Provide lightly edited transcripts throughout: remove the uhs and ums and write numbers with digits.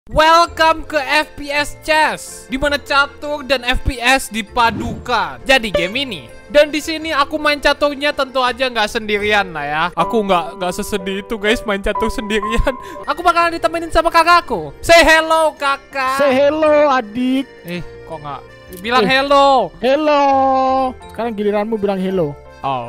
Welcome ke FPS Chess, di mana catur dan FPS dipadukan jadi game ini. Dan di sini aku main caturnya tentu aja nggak sendirian lah ya. Aku nggak sesedih itu guys main catur sendirian. Aku bakalan ditemenin sama kakakku. Say hello kakak. Say hello adik. Kok nggak bilang hello? Hello. Sekarang giliranmu bilang hello. Oh.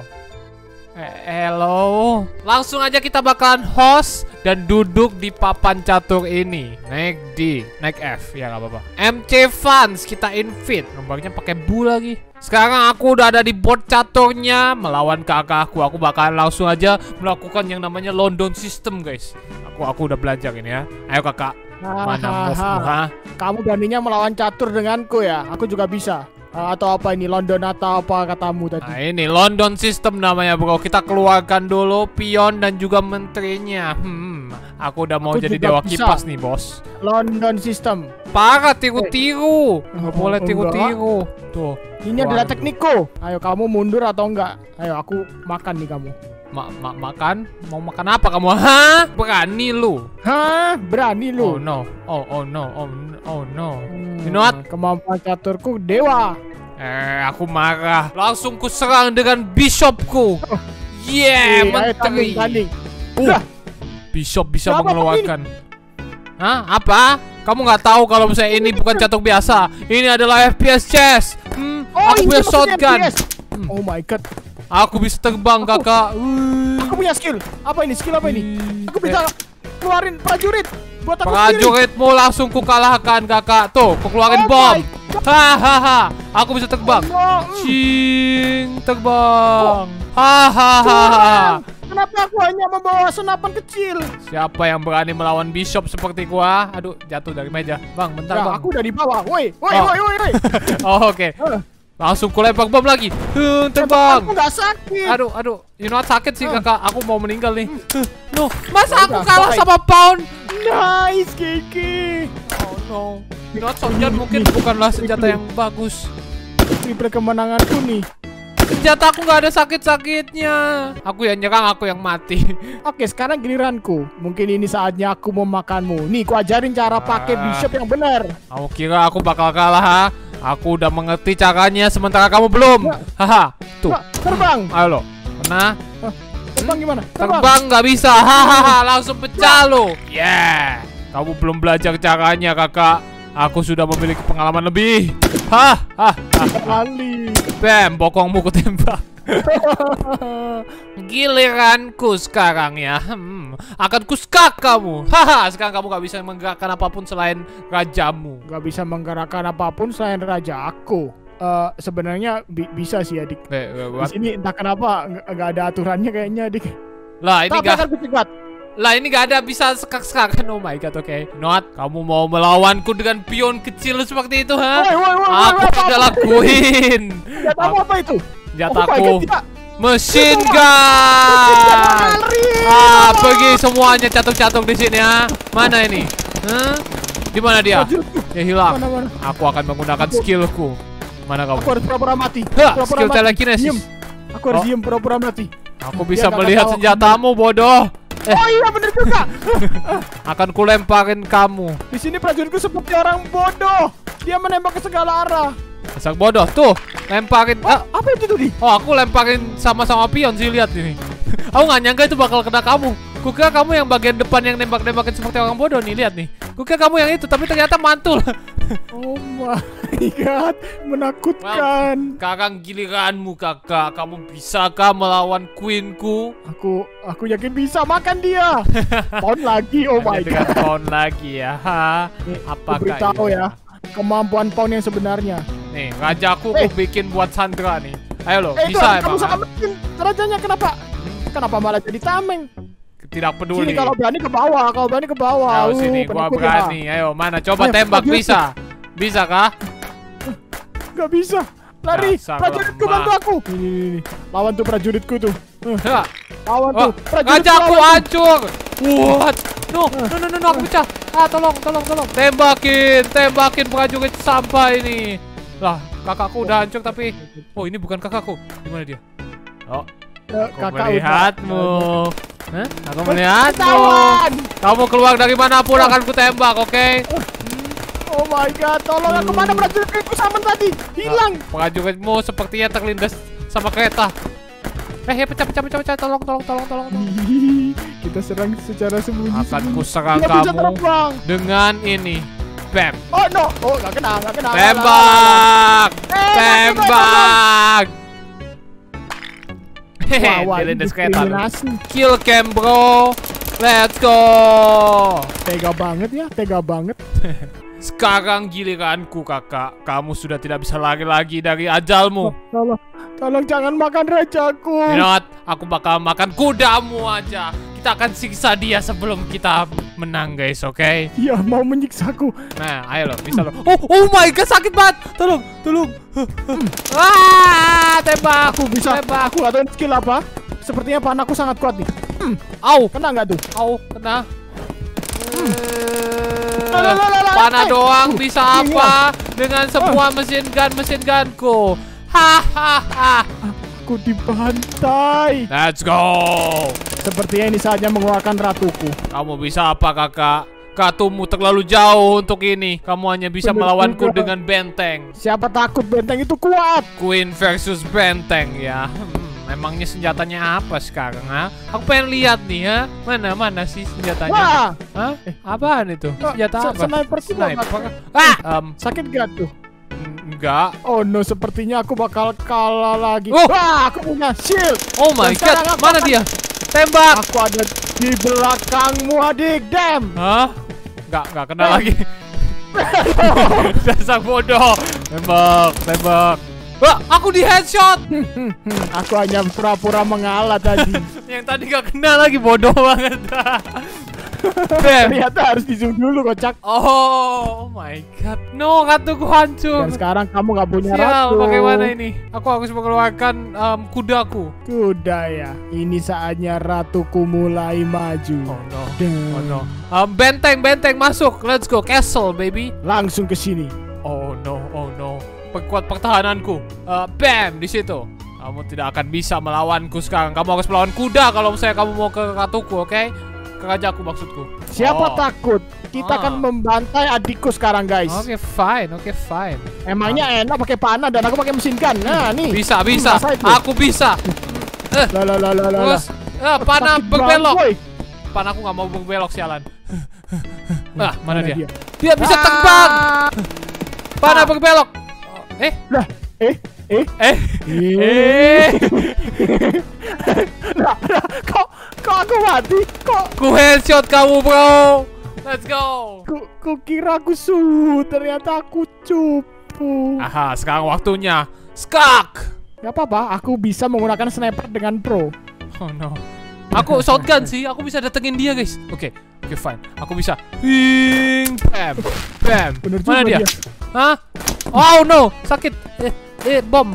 Hello. Langsung aja kita bakalan host dan duduk di papan catur ini. Naik D, naik F, ya nggak apa-apa. MC Fans kita invite. Nomornya pakai bu lagi. Sekarang aku udah ada di board caturnya melawan kakakku. Aku bakalan langsung aja melakukan yang namanya London System, guys. Aku udah belajar ini ya. Ayo kakak. Mana move-mu, ha? Kamu beraninya melawan catur denganku ya? Aku juga bisa. Atau apa ini London atau apa katamu tadi? Nah ini London System namanya bro. Kita keluarkan dulu pion dan juga menterinya. Aku udah mau jadi dewa kipas nih bos. London System. Parah tiru-tiru. Nggak boleh tiru-tiru. Tuh. Ini adalah teknikku. Ayo kamu mundur atau enggak? Ayo aku makan nih kamu. Makan? Mau makan apa kamu? Hah? Berani lu? Hah? Berani lu? Oh no. Oh no. Oh no. You know what? Kemampuan caturku dewa. Aku marah. Langsung ku serang dengan bishopku. Yeah, menteri. Bishop bisa mengeluarkan. Hah? Apa? Kamu nggak tahu kalau misalnya ini bukan catur biasa. Ini adalah FPS Chess. Aku punya shotgun. Oh my god. Aku bisa terbang kakak. Aku punya skill. Apa ini? Skill apa ini? Aku bisa keluarin prajurit. Buat aku prajuritmu langsung ku kalahkan kakak. Tuh, ku keluarin bom. Hahaha. Aku bisa terbang. Cing, terbang. Hahaha. Kenapa aku hanya membawa senapan kecil? Siapa yang berani melawan bishop seperti gua? Aduh, jatuh dari meja. Bang, bentar bang. Aku udah di bawah. Woi. Oh, oke. Langsung ku lempar bom lagi. Terbang. Aku nggak sakit. Aduh. You know what, sakit sih kakak. Aku mau meninggal nih. No. Masa aku kalah sama Pound? Nice, Kiki. Oh no. You know what, shotgun mungkin bukanlah senjata yang bagus. Triple kemenanganku nih. Senjata aku nggak ada sakit-sakitnya. Aku yang nyerang, aku yang mati. Oke, sekarang giliranku. Mungkin ini saatnya aku memakanmu. Nih, ku ajarin cara pakai bishop yang benar. Kamu kira aku bakal kalah, ha? Aku udah mengerti caranya, sementara kamu belum. Haha, tuh. Terbang. Ayo lo, kena. Terbang gimana? Terbang nggak bisa. Hahaha, langsung pecah lo. Yeah. Kamu belum belajar caranya, kakak. Aku sudah memiliki pengalaman lebih. Kali. Bam, bokongmu kutembak. Giliranku sekarang ya. Akan kuskak kamu. Sekarang kamu gak bisa menggerakkan apapun selain rajamu. Gak bisa menggerakkan apapun selain raja aku. Sebenarnya bisa sih adik. Di sini entah kenapa nggak ada aturannya kayaknya adik. Lah ini gak ada bisa sekak-sekakan. Oh my god, oke. Not, kamu mau melawanku dengan pion kecil seperti itu, ha? Aku tidak lakuin. Jatamu apa itu? Jataku mesin gun. Pergi semuanya catur-catur di sini, ha? Mana ini? Di mana dia? Dia hilang. Aku akan menggunakan skillku. Mana kamu? Aku harus pura-pura mati. Skill telekinesis. Aku harus diem pura-pura mati. Aku bisa melihat senjatamu, bodoh. Oh iya bener juga. Akan kulemparin kamu. Di sini prajuritku seperti orang bodoh. Dia menembak ke segala arah. Dasar bodoh tuh, lemparin. Apa itu tuh di? Oh, aku lemparin sama-sama pion sih, lihat ini. Aku nggak nyangka itu bakal kena kamu. Kukira kamu yang bagian depan yang nembak-nembakin seperti orang bodoh nih, lihat nih. Kukira kamu yang itu, tapi ternyata mantul. Oh my god, menakutkan. Sekarang giliranmu kakak. Kamu bisakah melawan queenku? Aku yakin bisa, makan dia. Pound lagi, oh my god. Pound lagi ya. Apakah beritahu ya kemampuan Pound yang sebenarnya. Nih, rajaku aku bikin buat Sandra nih. Ayo lo, bisa kamu selamatin rajanya kenapa malah jadi tameng? Tidak peduli. Sini kalau berani ke bawah, Ayo sini, gua berani. Ayo, mana? Coba tembak, bisa? Bisa kah? Gak bisa. Lari, prajuritku bantu aku. Ini. Lawan tuh prajuritku tuh. Lawan tuh. Rajaku hancur. What? No, aku pecah. Tolong. Tembakin prajurit sampah ini. Lah, kakakku udah hancur tapi. Oh, ini bukan kakakku. Di mana dia? Oh, aku melihatmu. Hah? Aku melihatmu. Ketahuan. Kamu keluar dari manapun akan kutembak, oke? Oh my god, tolong aku, mana prajuritku sama tadi? Hilang. Prajuritmu sepertinya terlindas sama kereta. Pecah, tolong. Kita serang secara sembunyi. Akan kuserang kamu dengan ini. Bam. Oh no, oh nggak kena. Tembak. Hehe, dilindas kereta. Kill cam, bro. Let's go. Tega banget. Sekarang giliranku, kakak. Kamu sudah tidak bisa lari lagi dari ajalmu. Tolong jangan makan rajaku. You know what? Aku bakal makan kudamu aja. Kita akan siksa dia sebelum kita menang, guys, oke? Iya, mau menyiksaku. Nah, ayo lo, bisa lo. Oh my god, sakit banget. Tolong. Tembak. Aku bisa. Tembak. Aku gak tahu skill apa. Sepertinya panahku sangat kuat nih. Au, kena nggak tuh? Au, kena. Panah doang bisa apa dengan semua mesin gunku? Hahaha. Aku dibantai. Let's go. Sepertinya ini saatnya mengeluarkan ratuku. Kamu bisa apa, kakak? Ratumu terlalu jauh untuk ini. Kamu hanya bisa melawanku dengan benteng. Siapa takut benteng itu kuat? Queen versus benteng ya. Emangnya senjatanya apa sekarang, ha? Aku pengen lihat nih, ha? Mana sih senjatanya? Wah! Hah? Apaan itu? Senjata apa? Sniper. Sakit gak tuh? Enggak. Oh no, sepertinya aku bakal kalah lagi. Oh! Wah, aku punya shield. Oh my god, mana dia? Tembak! Aku ada di belakangmu, adik. Damn! Hah? Enggak kena lagi. Dasar bodoh. Tembak. Wah, aku di headshot. Aku hanya pura-pura mengalah tadi. Yang tadi gak kena lagi, bodoh banget. Ternyata harus di zoom dulu, kocak. Oh my god. No, ratuku hancur. Dan sekarang kamu gak punya ratu. Bagaimana ini? Aku harus mengeluarkan kudaku. Kuda ya. Ini saatnya ratuku mulai maju. Oh no. Benteng masuk. Let's go castle, baby. Langsung ke sini. Oh no. Perkuat pertahananku. Bam, di situ. Kamu tidak akan bisa melawanku sekarang. Kamu harus melawan kuda kalau misalnya kamu mau ke ratuku, oke? Ke rajaku maksudku. Siapa takut? Kita akan membantai adikku sekarang, guys. Oke, fine. Emangnya enak pakai panah dan aku pakai mesin gun. Nah, nih. Bisa. Aku bisa. Terus, panah berbelok. Panahku nggak mau berbelok, sialan. Mana dia? Dia bisa terbang. Panah berbelok. Kok aku mati? Ku headshot kamu, bro. Let's go. Ku kira aku ternyata aku cupu. Aha, sekarang waktunya. Skak. Gak apa-apa, aku bisa menggunakan sniper dengan pro. Oh no. Aku shotgun sih, aku bisa datengin dia, guys. Oke, fine. Aku bisa. Bam. Mana dia? Hah? Oh no, sakit. Bom.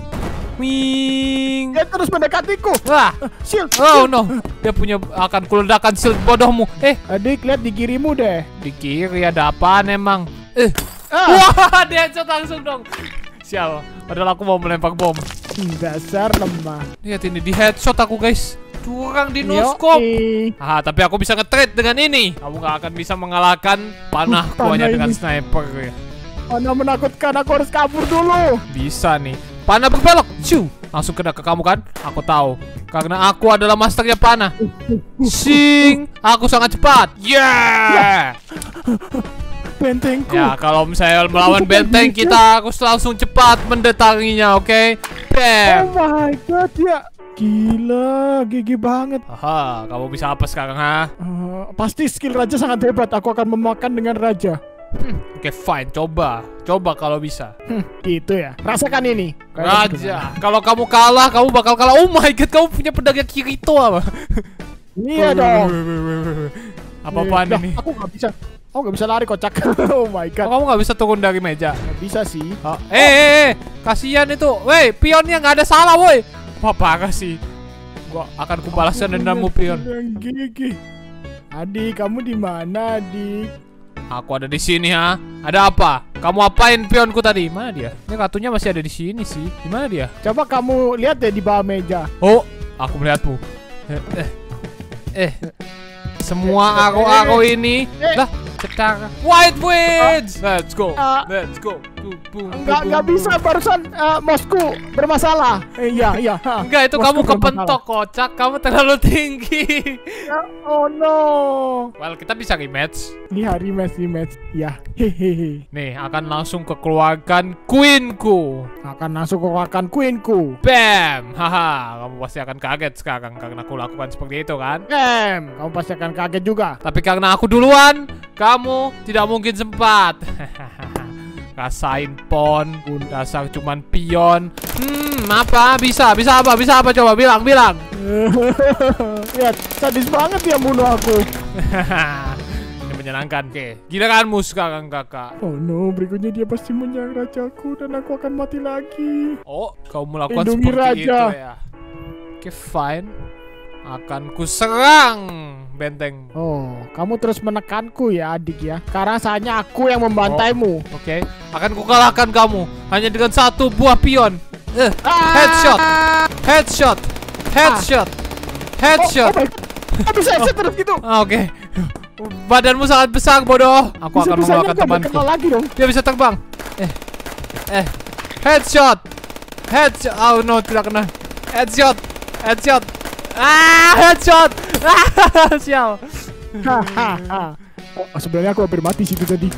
Dia terus mendekatiku. Wah, shield. Oh no, dia akan kuledakan shield bodohmu. Adik, lihat di kirimu deh. Di kiri ada apaan emang? Wah, dia headshot langsung dong. Sial, padahal aku mau melempar bom. Dasar lemah. Lihat ini, di headshot aku, guys. Curang di no-scope. Tapi aku bisa nge-trade dengan ini. Kamu gak akan bisa mengalahkan panahku hanya dengan sniper ya. Panah menakutkan, aku harus kabur dulu. Bisa nih. Panah berbelok. Langsung kena ke kamu kan? Aku tahu. Karena aku adalah masternya panah. Aku sangat cepat. Yeah. Bentengku. Ya, kalau misalnya melawan benteng kita harus langsung cepat mendatanginya, oke? Bam. Oh my god, ya. Gila, gigi banget. Aha, kamu bisa apa sekarang, ha? Pasti skill raja sangat hebat. Aku akan memakan dengan raja. Oke, fine. Coba kalau bisa. Gitu ya. Rasakan ini. Raja. Kalau kamu kalah, kamu bakal kalah. Oh my god, kamu punya pedang Kirito apa? Iya dong. Apa-apaan ini? Aku nggak bisa lari, kocak. Oh my god. Kamu nggak bisa turun dari meja? Nggak bisa sih. Kasihan itu. Woi, pionnya nggak ada salah, woi. Wah, parah sih. Gua akan kubalaskan dendammu, pion. Gigi. Adik, kamu di mana, adik? Aku ada di sini, ha. Ada apa? Kamu apain pionku tadi? Mana dia? Ini ratunya masih ada di sini sih. Di mana dia? Coba kamu lihat deh di bawah meja. Oh, aku melihatmu. Semua arrow ini lah cetar White Witch. Let's go. Let's go. Enggak bisa, barusan mousku bermasalah. Iya. Enggak, itu kamu kepentok, kocak. Kamu terlalu tinggi. Oh no. Well, kita bisa rematch. Iya, rematch. Ya. Hehehe. Nih, akan langsung kekeluarkan queenku. Bam. Haha, kamu pasti akan kaget sekarang karena aku lakukan seperti itu kan? Bam, kamu pasti akan kaget juga. Tapi karena aku duluan, kamu tidak mungkin sempat. Rasain pon, dasar cuman pion. Apa? Bisa apa? Coba bilang. Lihat, sadis banget dia bunuh aku. Ini menyenangkan, giliranmu sekarang, kakak. Oh no, berikutnya dia pasti menyerang rajaku dan aku akan mati lagi. Oh, kau melakukan Lindungi seperti raja. itu ya? Oke, fine. Akan ku serang benteng. Oh, kamu terus menekanku ya, adik ya. Sekarang saatnya aku yang membantaimu. Oke. Akan ku kalahkan kamu hanya dengan satu buah pion. Headshot. Oh, bisa terus gitu. Oke. Badanmu sangat besar, bodoh. Aku akan mengeluarkan temanku. Lagi dong. Dia bisa terbang. Headshot. Oh no, tidak kena. Headshot. Headshot. Sial. Sebenarnya aku hampir mati situ tadi.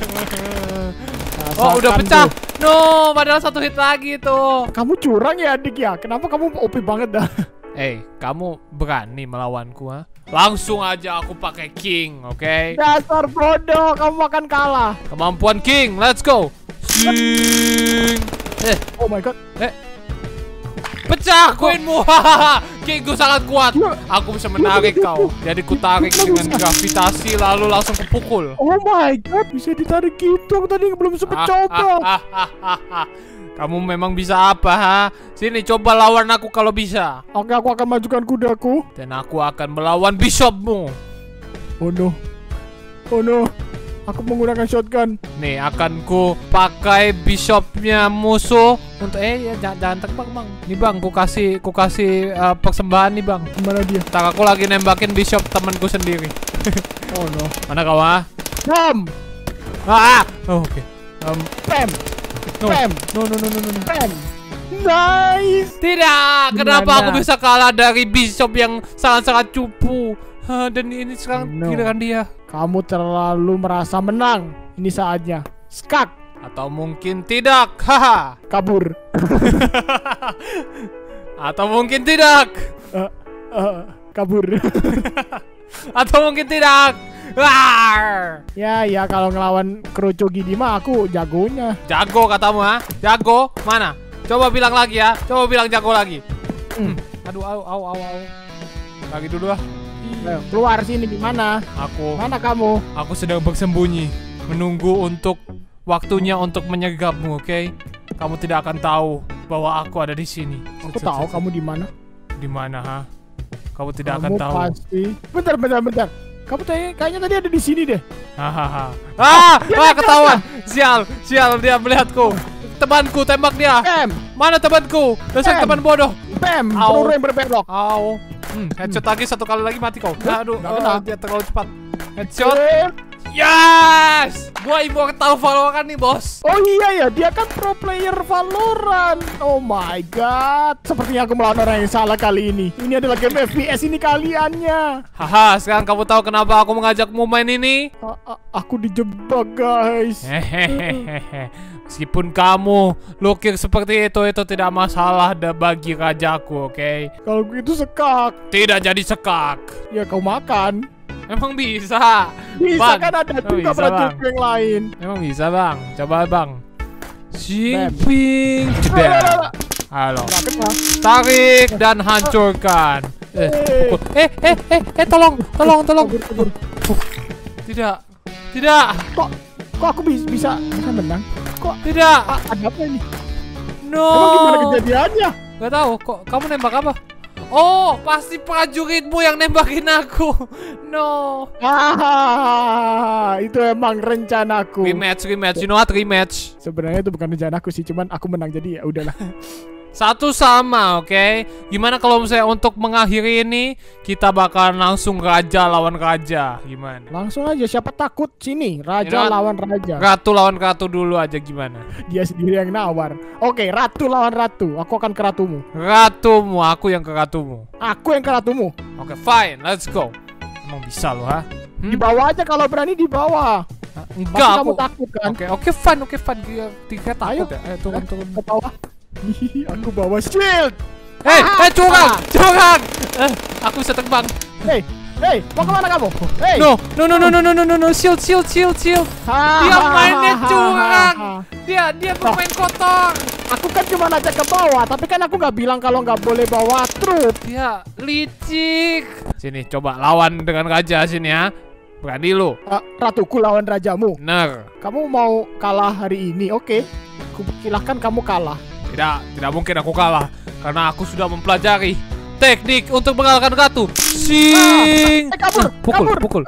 Oh, udah pecah. No, padahal satu hit lagi tuh. Kamu curang ya, adik ya? Kenapa kamu OP banget dah? Kamu berani melawanku, ha? Langsung aja aku pakai King, oke? Dasar bodoh, kamu akan kalah. Kemampuan King, let's go. Sing. Oh my god. Pecah koinmu. Kingku sangat kuat. Aku bisa menarik kau. Jadi ku tarik dengan gravitasi lalu langsung kupukul. Oh my god, bisa ditarik gitu. Aku tadi belum sempat coba. Kamu memang bisa apa, ha? Sini coba lawan aku kalau bisa. Oke, aku akan majukan kudaku. Dan aku akan melawan bishopmu. Oh no. Aku menggunakan shotgun. Nih, akan ku pakai bishopnya musuh untuk jangan terbang, Bang. Nih, Bang, ku kasih persembahan nih, Bang. Mana dia? Ntar aku lagi nembakin bishop temanku sendiri. Oh no. Mana kau, ah? Bam. Oke. Bam. Bam. No. Bam. Nice. Tidak. Kenapa aku bisa kalah dari bishop yang sangat-sangat cupu? Dan ini sekarang giliran dia. Kamu terlalu merasa menang. Ini saatnya. Skak. Atau mungkin tidak. Haha. Kabur. Atau mungkin tidak. Kabur. Atau mungkin tidak. Ya kalau ngelawan kerucu gini mah aku jagonya. Jago katamu, ha? Jago? Mana? Coba bilang lagi ya. Coba bilang jago lagi. Aduh, au. Lagi dulu ah. Keluar sini gimana? Mana kamu? Aku sedang bersembunyi, menunggu untuk waktunya untuk menyergapmu, oke? Kamu tidak akan tahu bahwa aku ada di sini. Aku tahu kamu di mana. Di mana, ha? Kamu tidak akan tahu. Pasti. Bentar. Kamu kayaknya tadi ada di sini deh. Hahaha. Ketahuan. Sial dia melihatku. Temanku, tembak dia. Bam. Mana temanku? Dasar teman bodoh. Bam. Peluru yang berbelok. Headshot lagi, satu kali lagi mati kau. Aduh, dia terlalu cepat. Headshot. Yes. Yes! Gua immortal Valorant nih, bos. Oh iya ya, dia kan pro player Valorant. Oh my god. Sepertinya aku melawan orang yang salah kali ini. Ini adalah game FPS ini kaliannya. Haha, sekarang kamu tahu kenapa aku mengajakmu main ini? Aku dijebak, guys. Hehehe. Meskipun kamu lukir seperti itu tidak masalah bagi rajaku, oke? Kalau gitu sekak. Tidak jadi sekak. Ya kau makan. Emang bisa? Bisa Bang. kan ada juga prajurit yang lain. Emang bisa, Bang. Coba, Bang. Shipping. Halo. Tarik dan hancurkan. Tolong. Tidak. Kok aku bisa menang? Kok tidak? Ada apa ini? No. Emang gimana kejadiannya? Gak tahu. Kok kamu nembak apa? Oh, pasti prajuritmu yang nembakin aku. No. Itu emang rencanaku. Rematch. You know what? Rematch. Sebenarnya itu bukan rencanaku sih, cuman aku menang jadi ya udahlah. Satu sama, oke? Gimana kalau misalnya untuk mengakhiri ini kita bakal langsung raja lawan raja, gimana? Langsung aja, siapa takut sini, raja lawan raja. Ratu lawan ratu dulu aja gimana? Dia sendiri yang nawar. Oke, ratu lawan ratu. Aku akan ke ratumu. Ratumu, aku yang ke ratumu. Aku yang ke ratumu. Oke, fine, let's go. Emang bisa lo, ha? Di bawah aja kalau berani di bawah. Enggak, kamu takut kan? Oke, fine. Dia takut ya. Ayo turun. Ke bawah. Aku bawa shield. Curang. Aku bisa terbang. Hey, mau kemana kamu? Hey. No, shield. Dia mainnya curang. Dia bermain kotor. Aku kan cuma ajak ke bawah, tapi kan aku nggak bilang kalau nggak boleh bawa truk. Dia licik. Sini, coba lawan dengan raja sini ya. Berani lu. Ratuku lawan rajamu. Bener. Kamu mau kalah hari ini? Oke. Silahkan kamu kalah. Tidak mungkin aku kalah karena aku sudah mempelajari teknik untuk mengalahkan ratu. Pukul.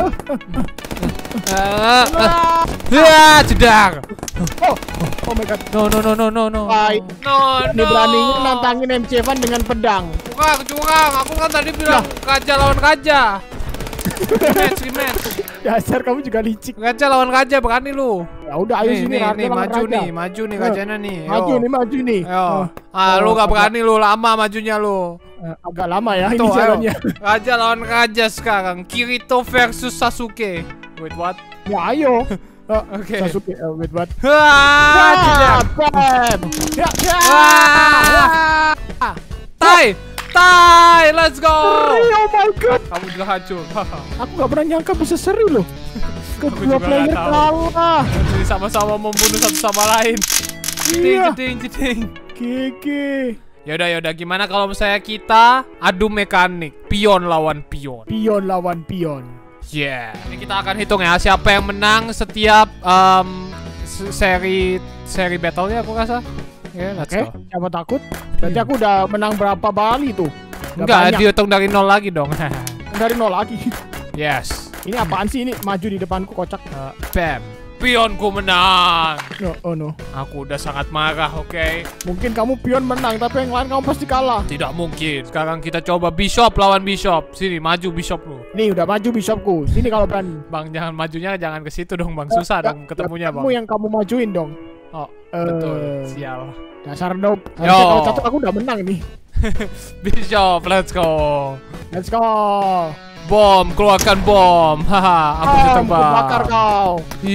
Jedar. Oh my god. No. Ini beraninya nantangin MC Van dengan pedang. Curang. Aku kan tadi bilang raja lawan raja. Rematch. Dasar kamu juga licik. Raja lawan raja, berani lu. Ya udah, ayo sini maju nih rajanya nih. Maju nih. Lu gak berani lu, lama majunya lu. Agak lama ya ini jalannya. Raja lawan raja sekarang. Kirito versus Sasuke. Wait, what? Ya ayo. Oke. Sasuke, wait, what? Tai, let's go. Oh my god. Kamu juga hancur. Aku gak pernah nyangka bisa seri loh. Kedua player kalah. Jadi sama-sama membunuh satu sama lain. Jeding. Gege. Yaudah, gimana kalau misalnya kita adu mekanik, pion lawan pion. Yeah. Ini kita akan hitung ya siapa yang menang setiap seri battle-nya aku rasa. Oke, siapa takut? Berarti aku udah menang berapa kali tuh? Enggak, dihitung dari 0 lagi dong. Dari 0 lagi. Yes. Ini apaan sih ini? Maju di depanku kocak. Bam. Pionku menang. No. Aku udah sangat marah, oke? Mungkin kamu pion menang, tapi yang lain kamu pasti kalah. Tidak mungkin. Sekarang kita coba bishop lawan bishop. Sini, maju bishop lu. Nih, udah maju bishopku. Sini kalau berani. Bang, jangan ke situ dong, Bang. Susah dong ketemunya, Bang. Kamu yang kamu majuin dong. Oh, betul. Sial. Dasar noob. Kalau satu aku udah menang nih. Bishop, let's go. Bom, keluarkan bom. Haha, aku ditembak. Bakar kau.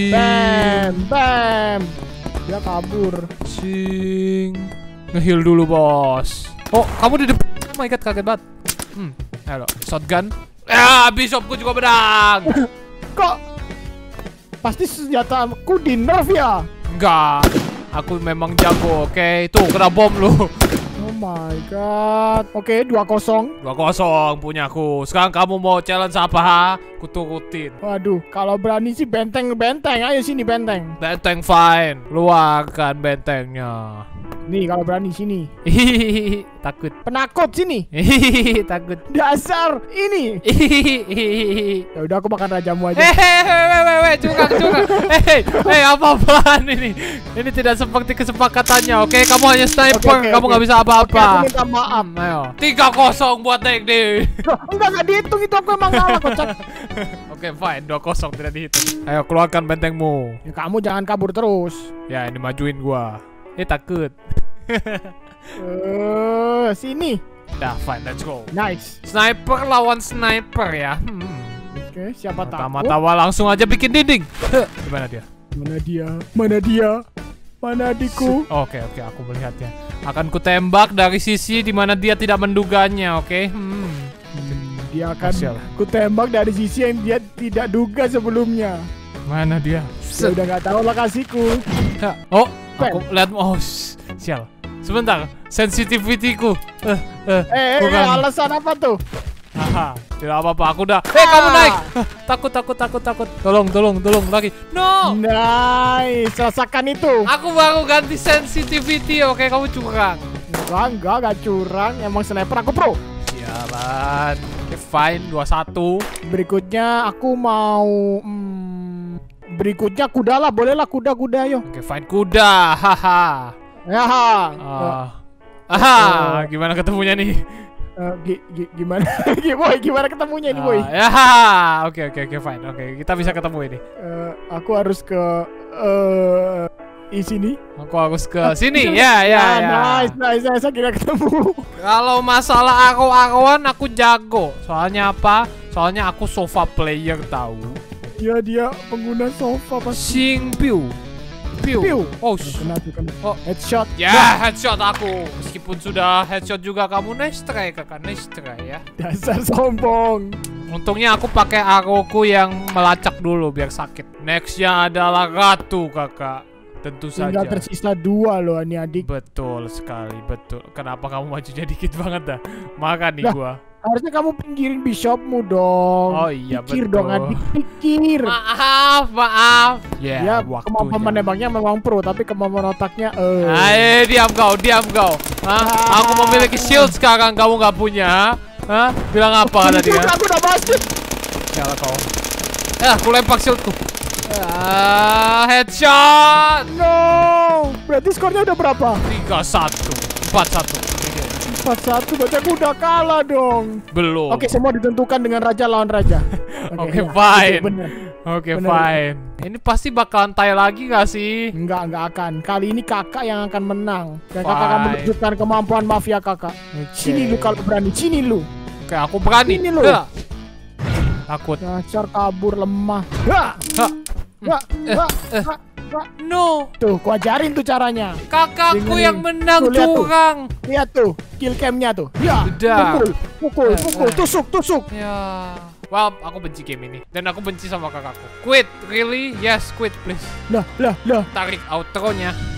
Bam. Dia kabur. Nge-heal dulu, bos. Oh, kamu di depan. Oh my god, kaget banget. Ayo, shotgun. Bishopku juga menang. Kok pasti senjataku di nerf ya? Enggak, aku memang jago, oke? Tuh, kena bom lu. Oh my god. Oke, 2-0. 2-0 punyaku. Sekarang kamu mau challenge apa, ha? Kuturutin. Waduh, kalau berani sih benteng. Ayo sini benteng. Benteng fine. Luarkan bentengnya. Nih, kalau berani sini. Hihihi, takut. Penakut sini. Hihihi, takut. Dasar ini. Hihihi. Ya udah, aku makan rajamu aja. Curang. Apa-apaan ini? Ini tidak seperti kesepakatannya, oke? Kamu hanya sniper, kamu nggak bisa apa-apa. Aku minta maaf. Ayo. 3-0 buat Nekdi. Enggak dihitung, itu aku emang kalah, kocak. Oke, fine. 2-0 tidak dihitung. Ayo, keluarkan bentengmu. Ya, kamu jangan kabur terus. Ya, ini majuin gua. Takut. Sini. Dah, fine, let's go. Nice. Sniper lawan sniper ya. Oke, siapa tahu. Mata-mata langsung aja bikin dinding. Gimana dia? Mana adikku? Oke, aku melihatnya. Akan kutembak dari sisi di mana dia tidak menduganya, oke? Dia akan kutembak dari sisi yang dia tidak duga sebelumnya. Mana dia? Saya udah nggak tahu lokasiku. Aku lihat. Sial. Sebentar, sensitivity-ku. Alasan apa tuh? Tidak apa-apa, aku udah. Kamu naik. Takut. Tolong lagi. No. Nice, rasakan itu. Aku baru ganti sensitivity, oke? Kamu curang. Enggak curang. Emang sniper aku pro. Sialan. Fine, 2-1. Berikutnya aku mau berikutnya kuda lah, bolehlah kuda yo. Oke, fine, kuda. Haha. Aha, gimana ketemunya nih? Gimana? Boy, gimana ketemunya ini, Boy? Ya, oke, fine. Oke, kita bisa ketemu ini. Aku harus ke di sini. Aku harus ke sini. Ya. Nice, kira ketemu. Kalau masalah aku-akuan aku jago. Soalnya apa? Soalnya aku sofa player tahu. Ya dia pengguna sofa pasti. Sing piu. Oh, kena. Oh, headshot. Ya, headshot aku. Meskipun sudah headshot juga kamu nice try kakak, nice try ya. Dasar sombong. Untungnya aku pakai aroku yang melacak dulu biar sakit. Nextnya adalah ratu kakak. Tentu saja. Tinggal tersisa 2 loh ini adik. Betul sekali, betul. Kenapa kamu majunya dikit banget dah? Makan nih gua. Harusnya kamu pinggirin bishopmu dong. Oh iya, pikir betul. Dong adik, pikir. Maaf. Ya, kemampuan menembaknya memang pro, tapi kemampuan otaknya Ayo, diam kau. Aku memiliki shield sekarang, kamu nggak punya. Hah? Bilang apa tadi ya? Aku udah pasti. Sialah kau. Aku lempar shieldku. Headshot. No. Berarti skornya udah berapa? 3-1, 4-1. 4-1, berarti aku udah kalah dong. Belum. Oke, semua ditentukan dengan raja lawan raja. Oke, fine. Oke, Bener. fine. Ini pasti bakalan tie lagi gak sih? Enggak akan. Kali ini kakak yang akan menang. Dan kakak akan menunjukkan kemampuan mafia kakak. Sini lu kalau berani, sini lu. Oke, aku berani. Sini lu. Takut. Dasar kabur lemah. No. Tuh, ku ajarin tuh caranya. Kakakku yang menang curang. Lihat tuh, kill cam-nya tuh. Ya, udah. Pukul, tusuk. Ya. Well, aku benci game ini. Dan aku benci sama kakakku. Quit, really? Yes, quit please. Lah. Tarik outro-nya.